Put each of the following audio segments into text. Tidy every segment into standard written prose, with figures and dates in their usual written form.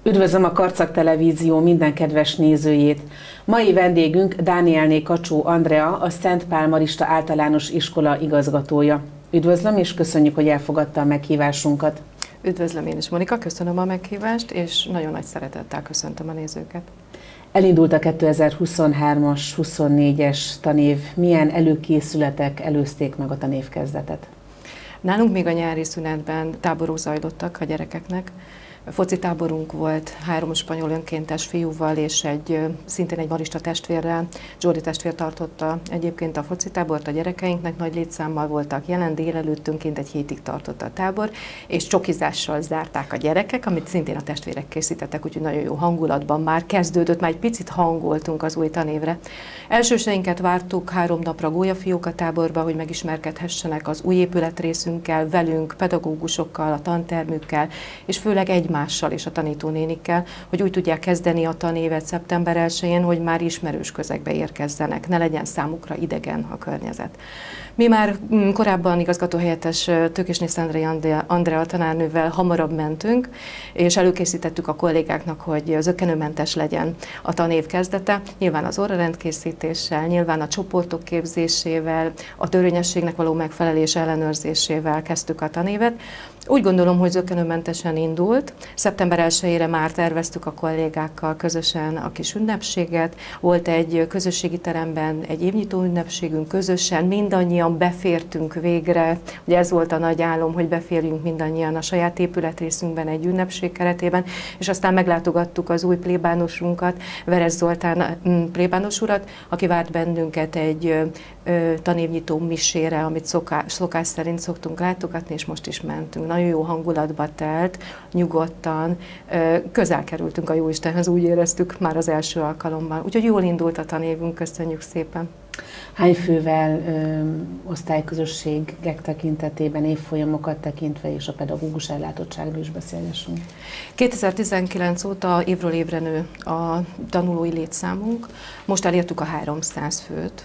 Üdvözlöm a Karcag Televízió minden kedves nézőjét! Mai vendégünk Dánielné Kacsó Andrea, a Szent Pál Marista Általános Iskola igazgatója. Üdvözlöm, és köszönjük, hogy elfogadta a meghívásunkat. Üdvözlöm én is, Monika, köszönöm a meghívást, és nagyon nagy szeretettel köszöntöm a nézőket. Elindult a 2023-as, 24-es tanév. Milyen előkészületek előzték meg a tanévkezdetet? Nálunk még a nyári szünetben táborok zajlottak a gyerekeknek. Foci táborunk volt 3 spanyol önkéntes fiúval és szintén egy marista testvérrel. Zsoldi testvér tartotta egyébként a foci tábort a gyerekeinknek, nagy létszámmal voltak jelen, délelőttönként egy hétig tartott a tábor, és csokizással zárták a gyerekek, amit szintén a testvérek készítettek, úgyhogy nagyon jó hangulatban már kezdődött, már egy picit hangoltunk az új tanévre. Elsőseinket vártuk 3 napra gólyafiók a táborba, hogy megismerkedhessenek az új épületrészünkkel, velünk, pedagógusokkal, a tantermükkel, és főleg egymással és a tanítónénikkel, hogy úgy tudják kezdeni a tanévet szeptember 1-én, hogy már ismerős közegbe érkezzenek, ne legyen számukra idegen a környezet. Mi már korábban igazgatóhelyettes Tőkésné Szendrei Andrea tanárnővel hamarabb mentünk, és előkészítettük a kollégáknak, hogy zökkenőmentes legyen a tanév kezdete. Nyilván az órarendkészítéssel, nyilván a csoportok képzésével, a törvényességnek való megfelelés ellenőrzésével kezdtük a tanévet. Úgy gondolom, hogy zökkenőmentesen indult. Szeptember 1-ére már terveztük a kollégákkal közösen a kis ünnepséget. Volt egy közösségi teremben egy évnyitó ünnepségünk közösen, mindannyian befértünk végre. Ugye ez volt a nagy álom, hogy beférjünk mindannyian a saját épületrészünkben egy ünnepség keretében, és aztán meglátogattuk az új plébánosunkat, Veres Zoltán plébános urat, aki várt bennünket egy tanévnyitó misére, amit szokás szerint szoktunk látogatni, és most is mentünk. Nagyon jó hangulatba telt, nyugodtan, közel kerültünk a Jóistenhez, úgy éreztük már az első alkalommal. Úgyhogy jól indult a tanévünk, köszönjük szépen. Hány fővel osztályközösségek tekintetében, évfolyamokat tekintve és a pedagógus ellátottságról is beszélgessünk? 2019 óta évről évre nő a tanulói létszámunk, most elértük a 300 főt.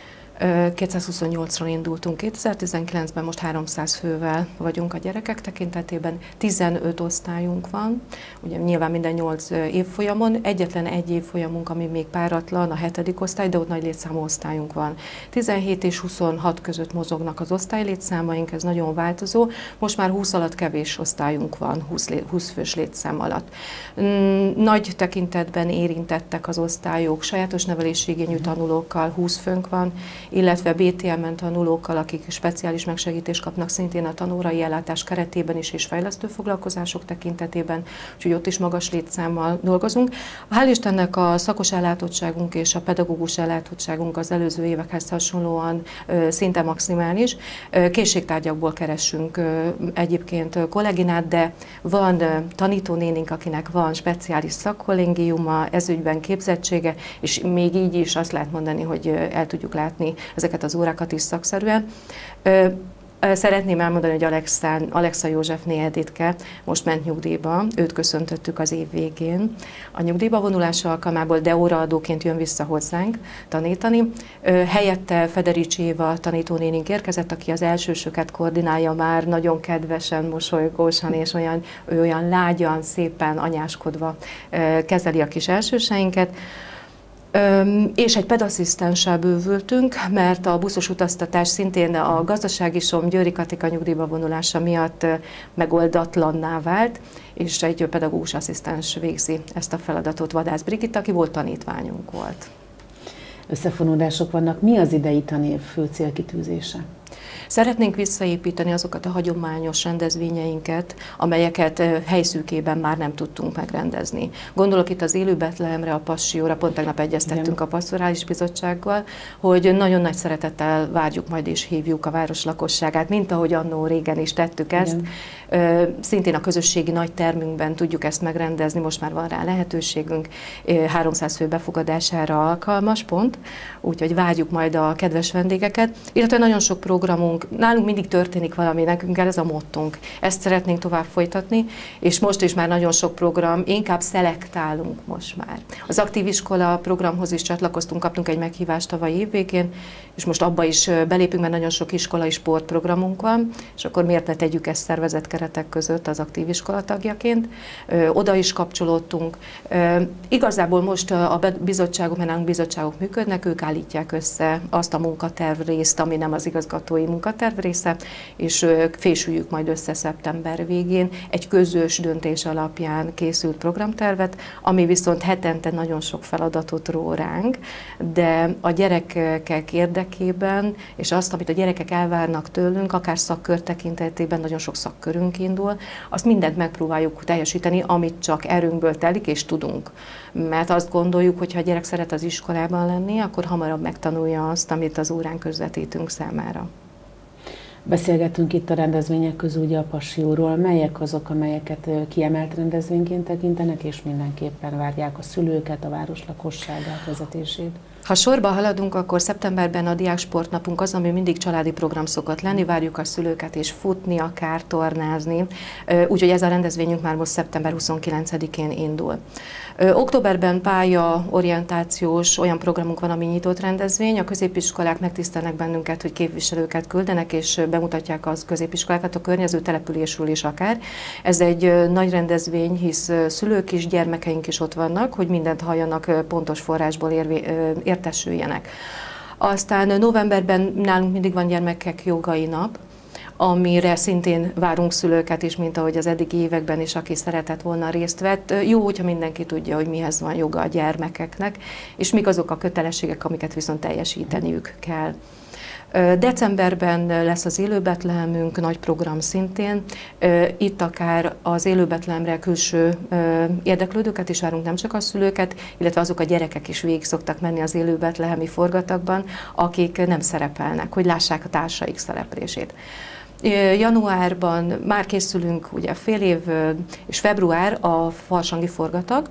228-ról indultunk 2019-ben, most 300 fővel vagyunk a gyerekek tekintetében, 15 osztályunk van, ugye nyilván minden 8 évfolyamon, egyetlen egy évfolyamunk, ami még páratlan, a 7. osztály, de ott nagy létszámú osztályunk van. 17 és 26 között mozognak az osztálylétszámaink, ez nagyon változó, most már 20 alatt kevés osztályunk van, 20 fős létszám alatt. Nagy tekintetben érintettek az osztályok, sajátos nevelési igényű tanulókkal 20 főnk van, illetve BTM-en tanulókkal, akik speciális megsegítést kapnak szintén a tanórai ellátás keretében is, és fejlesztő foglalkozások tekintetében, úgyhogy ott is magas létszámmal dolgozunk. Hál' Istennek a szakos ellátottságunk és a pedagógus ellátottságunk az előző évekhez hasonlóan szinte maximális. Készségtárgyakból keresünk egyébként kolléginát, de van tanítónénink, akinek van speciális szakkollégiuma, ezügyben képzettsége, és még így is azt lehet mondani, hogy el tudjuk látni ezeket az órákat is szakszerűen. Szeretném elmondani, hogy Alexa Józsefné Editke most ment nyugdíjba, őt köszöntöttük az év végén. A nyugdíjba vonulása alkalmából, de óraadóként jön vissza hozzánk tanítani. Helyette Federici Éva tanítónénink érkezett, aki az elsősöket koordinálja már nagyon kedvesen, mosolygósan és olyan lágyan, szépen anyáskodva kezeli a kis elsőseinket. És egy pedasszisztenssel bővültünk, mert a buszos utaztatás szintén a gazdasági som Győri Katika nyugdíjba vonulása miatt megoldatlanná vált, és egy pedagógus asszisztens végzi ezt a feladatot, Vadász Brigitta, aki volt tanítványunk volt. Összefonódások vannak. Mi az idei tanév fő célkitűzése? Szeretnénk visszaépíteni azokat a hagyományos rendezvényeinket, amelyeket helyszűkében már nem tudtunk megrendezni. Gondolok itt az Élő Betlehemre, a Passióra, pont tegnap egyeztettünk a Pastorális Bizottsággal, hogy nagyon nagy szeretettel várjuk majd és hívjuk a város lakosságát, mint ahogy annó régen is tettük ezt. Szintén a közösségi nagy termünkben tudjuk ezt megrendezni, most már van rá lehetőségünk, 300 fő befogadására alkalmas pont, úgyhogy várjuk majd a kedves vendégeket, illetve nagyon sok programunk, nálunk mindig történik valami, nekünk ez a mottunk. Ezt szeretnénk tovább folytatni, és most is már nagyon sok program, inkább szelektálunk most már. Az Aktív Iskola programhoz is csatlakoztunk, kaptunk egy meghívást tavaly év végén, és most abba is belépünk, mert nagyon sok iskolai sportprogramunk van, és akkor miért ne tegyük ezt szervezett keretek között az Aktív Iskola tagjaként. Oda is kapcsolódtunk. Igazából most a bizottságok, mert nálunk bizottságok működnek, ők állítják össze azt a munkaterv részt, ami nem az igazgatói munkaterv része, és fésüljük majd össze szeptember végén egy közös döntés alapján készült programtervet, ami viszont hetente nagyon sok feladatot ró ránk, de a gyerekek érdekében, és azt, amit a gyerekek elvárnak tőlünk, akár szakkör tekintetében nagyon sok szakkörünk indul, azt mindent megpróbáljuk teljesíteni, amit csak erőnkből telik és tudunk. Mert azt gondoljuk, hogy ha a gyerek szeret az iskolában lenni, akkor hamarabb megtanulja azt, amit az órán közvetítünk számára. Beszélgettünk itt a rendezvények közül ugye a Passióról. Melyek azok, amelyeket kiemelt rendezvényként tekintenek, és mindenképpen várják a szülőket, a város lakosságát, vezetését? Ha sorba haladunk, akkor szeptemberben a Diáksportnapunk az, ami mindig családi program szokott lenni, várjuk a szülőket és futni, akár tornázni. Úgyhogy ez a rendezvényünk már most szeptember 29-én indul. Októberben pályaorientációs olyan programunk van, ami nyitott rendezvény. A középiskolák megtisztelnek bennünket, hogy képviselőket küldenek, és bemutatják az középiskolákat a környező településről is akár. Ez egy nagy rendezvény, hisz szülők is, gyermekeink is ott vannak, hogy mindent halljanak, pontos forrásból értesüljenek. Aztán novemberben nálunk mindig van gyermekek jogai nap, amire szintén várunk szülőket is, mint ahogy az eddigi években is, aki szeretett volna részt vett. Jó, hogyha mindenki tudja, hogy mihez van joga a gyermekeknek, és mik azok a kötelességek, amiket viszont teljesíteniük kell. Decemberben lesz az Élő Betlehemünk, nagy program szintén. Itt akár az Élő Betlehemre külső érdeklődőket is várunk, nem csak a szülőket, illetve azok a gyerekek is végig szoktak menni az Élő Betlehemi forgatagban, akik nem szerepelnek, hogy lássák a társaik szereplését. Januárban már készülünk, ugye fél év és február a farsangi forgatag,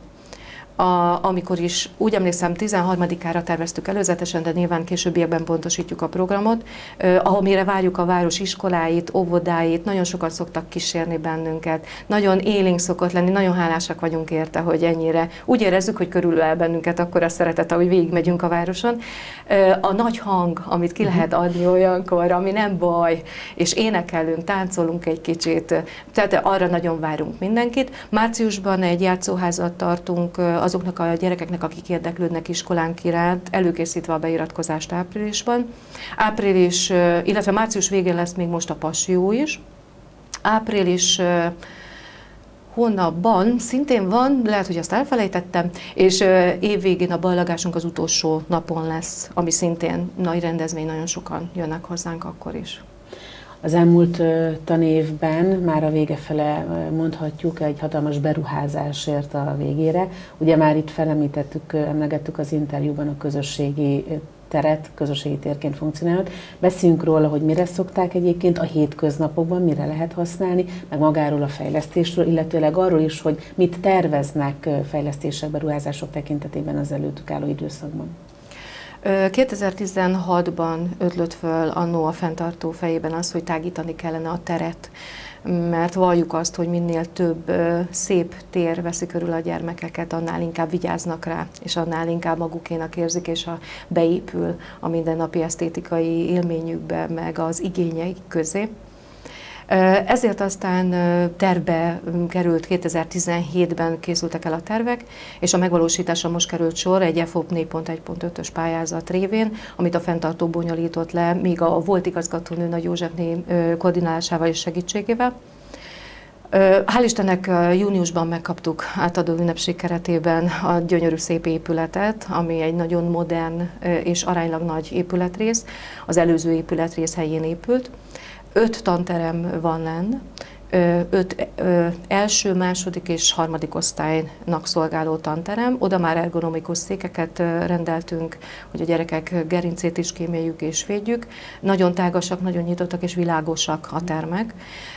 amikor is úgy emlékszem 13-ára terveztük előzetesen, de nyilván későbbiekben pontosítjuk a programot, amire várjuk a város iskoláit, óvodáit, nagyon sokan szoktak kísérni bennünket, nagyon élénk szokott lenni, nagyon hálásak vagyunk érte, hogy ennyire úgy érezzük, hogy körülöl bennünket akkor a szeretet, ahogy végigmegyünk a városon. A nagy hang, amit ki lehet adni olyankor, ami nem baj, és énekelünk, táncolunk egy kicsit, tehát arra nagyon várunk mindenkit. Márciusban egy játszóházat tartunk azoknak a gyerekeknek, akik érdeklődnek iskolánk iránt, előkészítve a beiratkozást áprilisban. Április, illetve március végén lesz még most a Passió is. Április hónapban szintén van, lehet, hogy azt elfelejtettem, és évvégén a ballagásunk az utolsó napon lesz, ami szintén nagy rendezvény, nagyon sokan jönnek hozzánk akkor is. Az elmúlt tanévben már a vége fele mondhatjuk, egy hatalmas beruházásért a végére. Ugye már itt emlegettük az interjúban a közösségi teret, közösségi térként funkcionálhat. Beszéljünk róla, hogy mire szokták egyébként a hétköznapokban, mire lehet használni, meg magáról a fejlesztésről, illetőleg arról is, hogy mit terveznek fejlesztések, beruházások tekintetében az előttük álló időszakban. 2016-ban ötlött föl annó a fenntartó fejében az, hogy tágítani kellene a teret, mert valljuk azt, hogy minél több szép tér veszi körül a gyermekeket, annál inkább vigyáznak rá, és annál inkább magukénak érzik, és beépül a mindennapi esztétikai élményükbe, meg az igényeik közé. Ezért aztán tervbe került, 2017-ben készültek el a tervek, és a megvalósításra most került sor egy FOP 4.1.5-ös pályázat révén, amit a fenntartó bonyolított le, míg a volt igazgatónő Nagy Józsefné koordinálásával és segítségével. Hál' Istennek júniusban megkaptuk átadó ünnepség keretében a gyönyörű szép épületet, ami egy nagyon modern és aránylag nagy épületrész, az előző épületrész helyén épült. 5 tanterem van lenn, 5 első, második és harmadik osztálynak szolgáló tanterem. Oda már ergonomikus székeket rendeltünk, hogy a gyerekek gerincét is kíméljük és védjük. Nagyon tágasak, nagyon nyitottak és világosak a termek.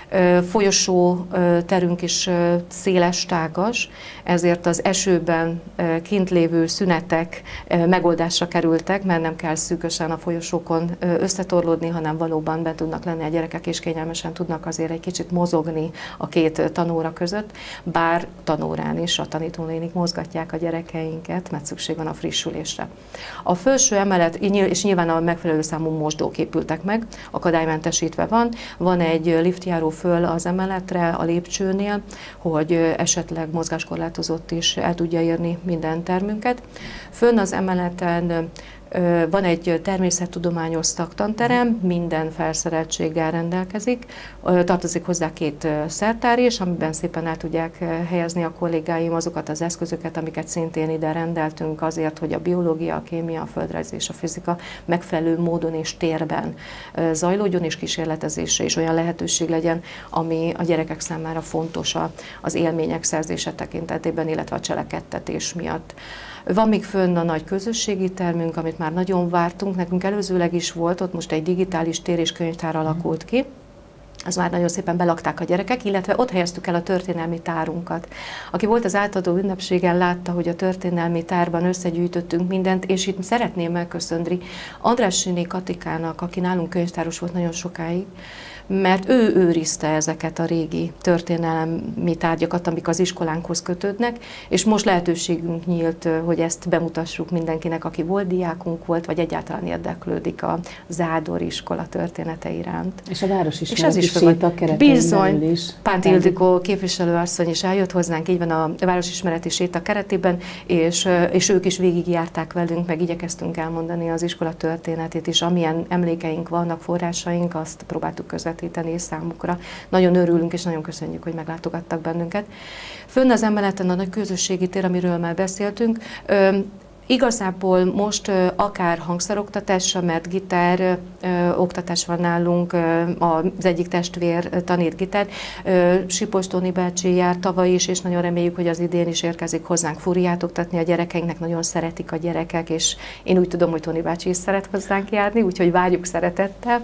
Folyosó terünk is széles, tágas, ezért az esőben kint lévő szünetek megoldásra kerültek, mert nem kell szűkösen a folyosókon összetorlódni, hanem valóban bent tudnak lenni a gyerekek, és kényelmesen tudnak azért egy kicsit mozogni a két tanóra között, bár tanórán is a tanítónénik mozgatják a gyerekeinket, mert szükség van a frissülésre. A felső emelet, és nyilván a megfelelő számú mosdók épültek meg, akadálymentesítve van egy liftjáró föl az emeletre, a lépcsőnél, hogy esetleg mozgáskorlátozott is el tudja érni minden termünket. Fönn az emeleten van egy természettudományos szaktanterem, minden felszereltséggel rendelkezik, tartozik hozzá 2 szertár is, amiben szépen el tudják helyezni a kollégáim azokat az eszközöket, amiket szintén ide rendeltünk azért, hogy a biológia, a kémia, a földrajz és a fizika megfelelő módon és térben zajlódjon, és kísérletezésre is olyan lehetőség legyen, ami a gyerekek számára fontos az élmények szerzése tekintetében, illetve a cselekedtetés miatt. Van még fönn a nagy közösségi termünk, amit már nagyon vártunk, nekünk előzőleg is volt, ott most egy digitális tér és könyvtár alakult ki. Az már nagyon szépen belakták a gyerekek, illetve ott helyeztük el a történelmi tárunkat. Aki volt az átadó ünnepségen, látta, hogy a történelmi tárban összegyűjtöttünk mindent, és itt szeretném megköszönni Andrássy Katikának, aki nálunk könyvtáros volt nagyon sokáig, mert ő őrizte ezeket a régi történelmi tárgyakat, amik az iskolánkhoz kötődnek, és most lehetőségünk nyílt, hogy ezt bemutassuk mindenkinek, aki volt diákunk volt, vagy egyáltalán érdeklődik a Zádor iskola története iránt. És a városismereti séta keretén belül is. Pánt Ildikó képviselőasszony is eljött hozzánk, így van a városismereti séta keretében, és ők is végigjárták velünk, meg igyekeztünk elmondani az iskola történetét is, amilyen emlékeink vannak, forrásaink, azt próbáltuk közvetíteni számukra. Nagyon örülünk, és nagyon köszönjük, hogy meglátogattak bennünket. Fönn az emeleten a nagy közösségi tér, amiről már beszéltünk. Igazából most akár hangszeroktatásra, mert gitár oktatás van nálunk, az egyik testvér tanít gitár. Sipos Tóni bácsi járt tavaly is, és nagyon reméljük, hogy az idén is érkezik hozzánk furiát oktatni a gyerekeinknek, nagyon szeretik a gyerekek, és én úgy tudom, hogy Tóni bácsi is szeret hozzánk járni, úgyhogy várjuk szeretettel.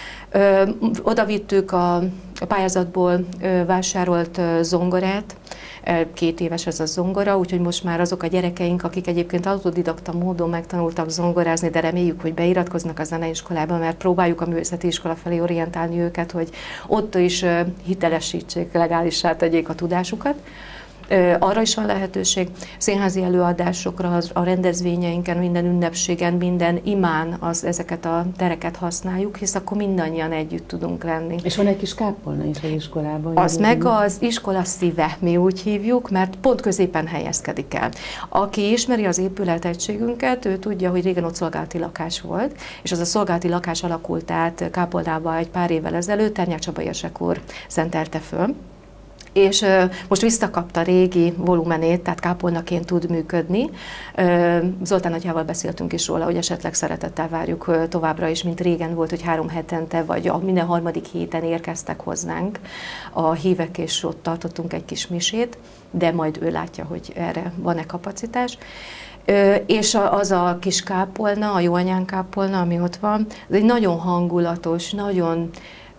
Oda vittük a pályázatból vásárolt zongorát, 2 éves ez a zongora, úgyhogy most már azok a gyerekeink, akik egyébként autodidakta módon megtanultak zongorázni, de reméljük, hogy beiratkoznak a zeneiskolába, mert próbáljuk a művészeti iskola felé orientálni őket, hogy ott is hitelesítsék, legálisá tegyék a tudásukat. Arra is van lehetőség, színházi előadásokra, a rendezvényeinken, minden ünnepségen, minden imán ezeket a tereket használjuk, hisz akkor mindannyian együtt tudunk lenni. És van egy kis kápolna is az iskolában? Az meg az iskola szíve, mi úgy hívjuk, mert pont középen helyezkedik el. Aki ismeri az épületegységünket, ő tudja, hogy régen ott szolgálati lakás volt, és az a szolgálati lakás alakult át kápolnába egy pár évvel ezelőtt, Ternyák Csaba érsek úr szentelte föl. És most visszakapta régi volumenét, tehát kápolnaként tud működni. Zoltán atyával beszéltünk is róla, hogy esetleg szeretettel várjuk továbbra is, mint régen volt, hogy 3 hetente, vagy minden harmadik héten érkeztek hozzánk a hívek, és ott tartottunk egy kis misét, de majd ő látja, hogy erre van-e kapacitás. És az a kis kápolna, a Jóanyán kápolna, ami ott van, ez egy nagyon hangulatos, nagyon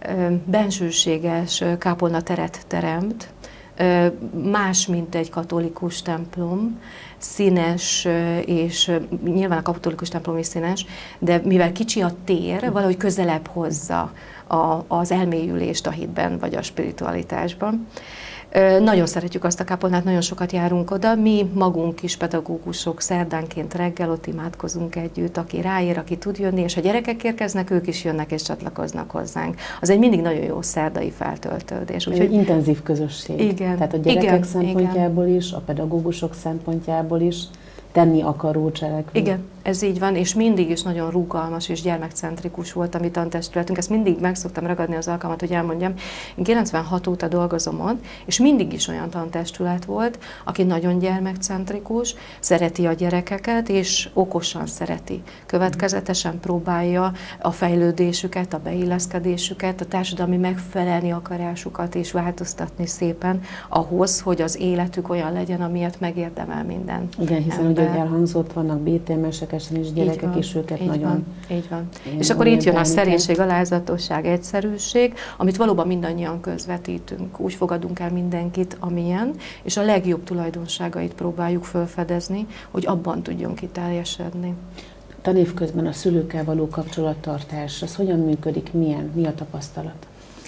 bensőséges kápolnateret teremt, más, mint egy katolikus templom, színes, és nyilván a katolikus templom is színes, de mivel kicsi a tér, valahogy közelebb hozza az elmélyülést a hitben vagy a spiritualitásban. Nagyon szeretjük azt a kápolnát, nagyon sokat járunk oda. Mi magunk is pedagógusok szerdánként reggel ott imádkozunk együtt, aki ráér, aki tud jönni, és a gyerekek érkeznek, ők is jönnek és csatlakoznak hozzánk. Az egy mindig nagyon jó szerdai feltöltődés. Úgyhogy intenzív közösség. Igen. Tehát a gyerekek szempontjából is, a pedagógusok szempontjából is tenni akaró cselekvő. Igen. ez így van, és mindig is nagyon rugalmas és gyermekcentrikus volt a mi tantestületünk. Ezt mindig meg szoktam ragadni az alkalmat, hogy elmondjam. Én 96 óta dolgozom ott, és mindig is olyan tantestület volt, aki nagyon gyermekcentrikus, szereti a gyerekeket, és okosan szereti. Következetesen próbálja a fejlődésüket, a beilleszkedésüket, a társadalmi megfelelni akarásukat és változtatni szépen ahhoz, hogy az életük olyan legyen, amilyet megérdemel minden. Igen, hiszen ugye elhangzott, vannak BTMS-esen is gyerekek, és őket nagyon... Így van. És akkor itt jön a szerénység, alázatosság, egyszerűség, amit valóban mindannyian közvetítünk. Úgy fogadunk el mindenkit, amilyen, és a legjobb tulajdonságait próbáljuk felfedezni, hogy abban tudjon kiteljesedni. Tanév közben a szülőkkel való kapcsolattartás, az hogyan működik, mi a tapasztalat?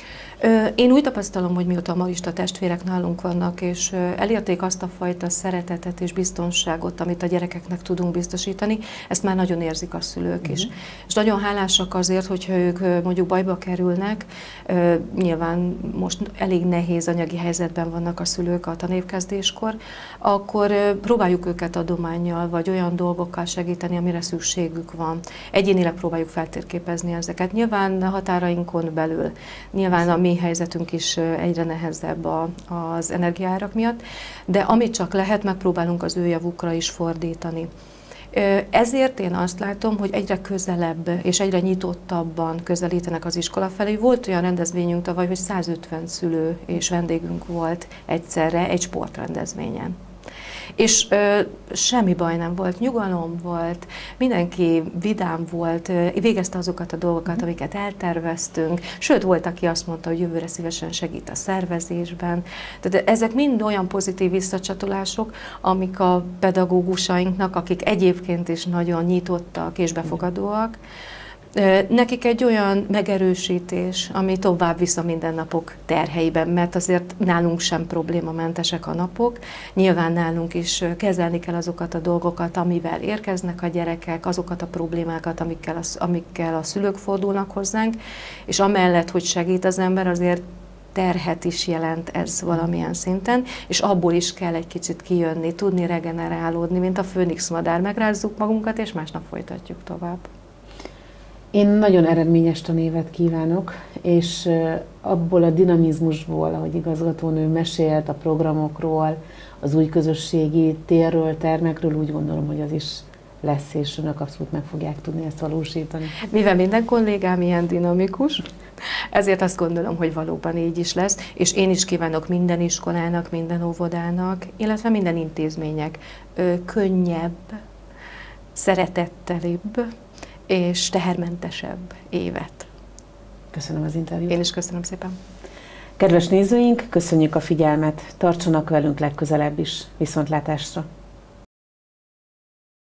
Én úgy tapasztalom, hogy mióta a marista testvérek nálunk vannak, és elérték azt a fajta szeretetet és biztonságot, amit a gyerekeknek tudunk biztosítani, ezt már nagyon érzik a szülők is. És nagyon hálásak azért, hogyha ők mondjuk bajba kerülnek, nyilván most elég nehéz anyagi helyzetben vannak a szülők a tanévkezdéskor, akkor próbáljuk őket adománnyal, vagy olyan dolgokkal segíteni, amire szükségük van. Egyénileg próbáljuk feltérképezni ezeket. Nyilván határainkon belül, nyilván a mi helyzetünk is egyre nehezebb az energiaárak miatt, de amit csak lehet, megpróbálunk az ő javukra is fordítani. Ezért én azt látom, hogy egyre közelebb és egyre nyitottabban közelítenek az iskola felé. Volt olyan rendezvényünk tavaly, hogy 150 szülő és vendégünk volt egyszerre egy sportrendezvényen. És semmi baj nem volt, nyugalom volt, mindenki vidám volt, végezte azokat a dolgokat, amiket elterveztünk, sőt volt, aki azt mondta, hogy jövőre szívesen segít a szervezésben. Tehát ezek mind olyan pozitív visszacsatolások, amik a pedagógusainknak, akik egyébként is nagyon nyitottak és befogadóak, nekik egy olyan megerősítés, ami tovább visz a mindennapok terheiben, mert azért nálunk sem problémamentesek a napok. Nyilván nálunk is kezelni kell azokat a dolgokat, amivel érkeznek a gyerekek, azokat a problémákat, amikkel a szülők fordulnak hozzánk, és amellett, hogy segít az ember, azért terhet is jelent ez valamilyen szinten, és abból is kell egy kicsit kijönni, tudni regenerálódni, mint a főnix madár, megrázzuk magunkat, és másnap folytatjuk tovább. Én nagyon eredményes tanévet kívánok, és abból a dinamizmusból, ahogy igazgatónő mesélt a programokról, az új közösségi térről, termekről, úgy gondolom, hogy az is lesz, és önök abszolút meg fogják tudni ezt valósítani. Mivel minden kollégám ilyen dinamikus, ezért azt gondolom, hogy valóban így is lesz, és én is kívánok minden iskolának, minden óvodának, illetve minden intézmények könnyebb, szeretettelibb, és tehermentesebb évet. Köszönöm az interjút. Én is köszönöm szépen. Kedves nézőink, köszönjük a figyelmet, tartsanak velünk legközelebb is. Viszontlátásra!